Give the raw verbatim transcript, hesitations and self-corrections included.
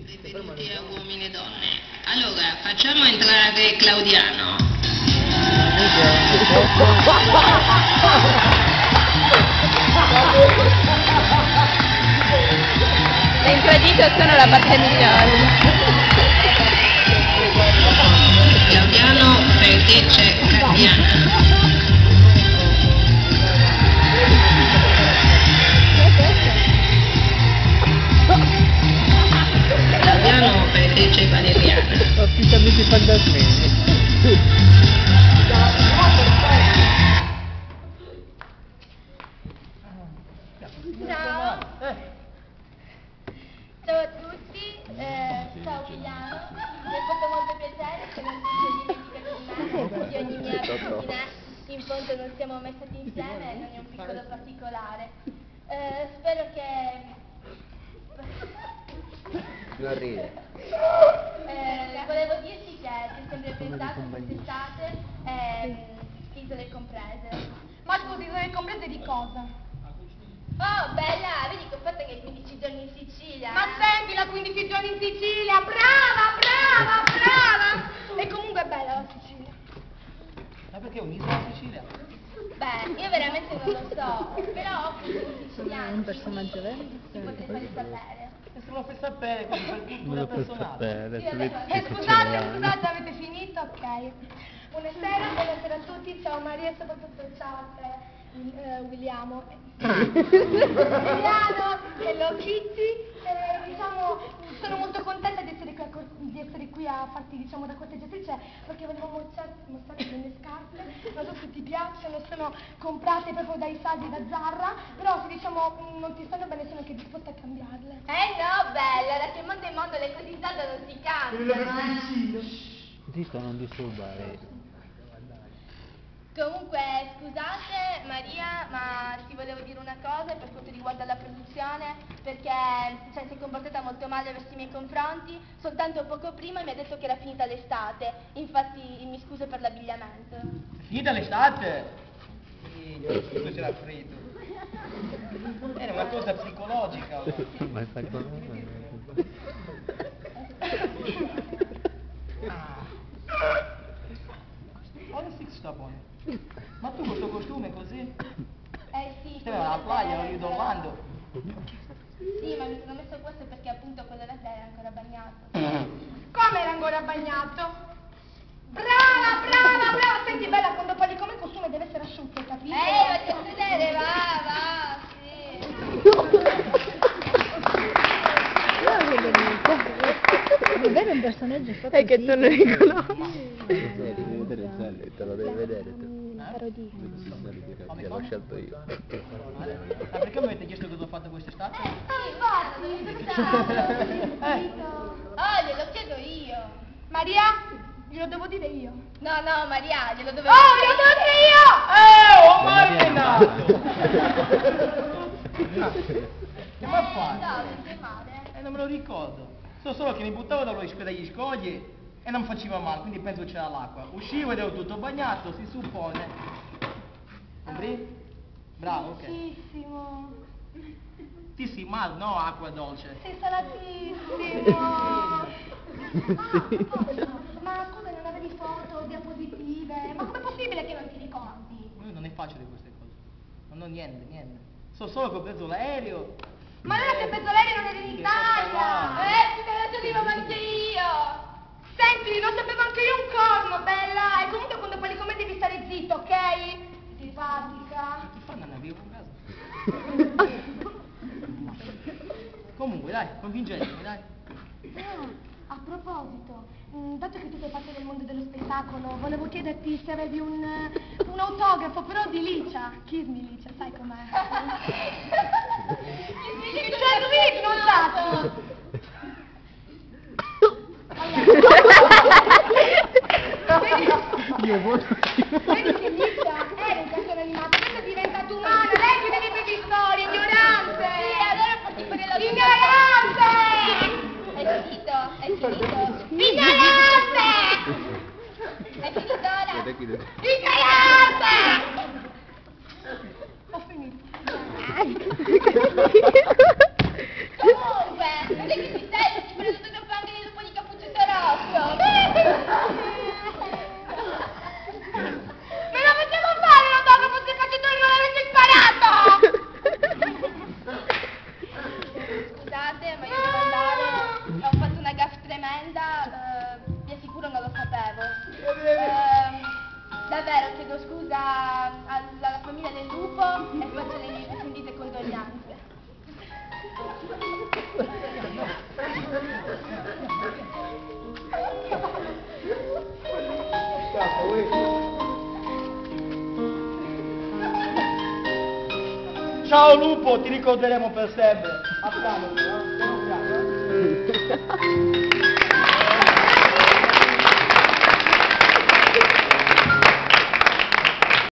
Benvenuti a Uomini e Donne. Allora, facciamo entrare Claudiano. Le infradito sono la parte migliore. Claudiano perché c'è Cardiana. Claudiano perché c'è Valeriana. Affittamenti fantasmini. Ciao, ciao a tutti, eh, ciao Giuliano, mi ha fatto molto piacere che non ti sia dimenticato di me, di ogni mia abitudine, in fondo non siamo mai stati insieme e non è un piccolo particolare. Eh, spero che... Non ride. Eh, volevo dirti che ti è sempre pensato quest'estate, eh, isole comprese. Ma scusi, isole comprese di cosa? Oh, bella, vedi che ho fatto che quindici giorni in Sicilia. Ma sentila, quindici giorni in Sicilia, brava, brava, brava! E comunque è bella la Sicilia. Ma perché un'isola in Sicilia? Beh, io veramente non lo so, però ho questi siciliani. Un personaggio vero? Ti potete fare sapere. E se lo fai sapere, come per cultura personale. Sì, adesso- Eh, scusate, scusate, avete finito? Ok. Buonasera, buonasera a tutti, ciao Maria e soprattutto ciao a te, eh, Williamo. Emiliano, hello Kitty. Eh, diciamo, sono molto contenta di essere qui a, cor- di essere qui a farti, diciamo, da corteggiatrice, perché volevo mostrarti, mostrarti le mie scarpe. Non so se ti piacciono, sono comprate proprio dai saggi da Zarra, però se diciamo non ti stanno bene sono anche disposta a cambiarle. Eh no, bella, da che mondo in mondo le cose in saldo non si cambiano, eh. Dico non disturbare. Comunque, scusate Maria, ma ti volevo dire una cosa per quanto riguarda la produzione, perché cioè, si è comportata molto male verso i miei confronti, soltanto poco prima mi ha detto che era finita l'estate, infatti mi scuso per l'abbigliamento. Finita l'estate? Sì, c'era freddo. Era una cosa psicologica. Ma sta cosa... Ora sì che sta buono. Ma tu questo costume così? Eh sì, Stai alla playa, non rido Orlando. Sì, ma mi sono messo questo perché appunto quello da te era ancora bagnato. Come era ancora bagnato? Brava, brava, brava! Senti bella, quando parli come costume deve essere asciutto, capito? Eh, vatti a sedere, va, va, sì. È vero, un personaggio fatto È che tu non riconosci. Devi vedere il Sally, te lo devi vedere tu. parodia. Che l'ho scelto io. Ma perché mi avete chiesto cosa ho fatto quest'estate? Sì, guarda, dove sei stato? Oh, glielo chiedo io. Maria, glielo devo dire io. No, no, Maria, glielo dovevo Oh, dire glielo devo dire io! Eh, ho marinato! Che mi ha fatto? No, sente male. Eh, non me lo ricordo. So solo che mi buttavo dallo- dagli scogli e non faceva male, quindi penso c'era l'acqua. Uscivo ed ero tutto bagnato, si suppone. Compri? Bravo, ok. Salatissimo. Sì, sì, ma no acqua dolce. Sei salatissimo. Ah, ma scusa, non avevi foto, diapositive? Ma com'è possibile che non ti ricordi? Eh, Non è facile queste cose. Non ho niente, niente. So solo che ho preso l'aereo. Ma allora se penso lei non eri in Italia! Eh, te lo sapevo anche io. Senti, non sapevo anche io un corno, bella! E comunque quando parli con me devi stare zitto, ok? Simpatica. Che fa? Non avevo un caso. Comunque, dai, convincetemi, dai. Ah, a proposito, mh, dato che tu fai parte del mondo dello spettacolo, volevo chiederti se avevi un, un autografo, però di Licia. Kiss me Licia, sai com'è? Cioè così, non dato! Io voto. Vedi che Licia era un cartone animato, adesso è diventata umana, leggi le tue storie, ignorante! Sì, allora fatti fare la Ignorante! È finito, è finito. Ignorante! È finito ora. Ignorante! Ho finito. Comunque, non è che ti stai, ci prendo Ciao lupo, ti ricorderemo per sempre. A piano, eh? Piano piano, eh?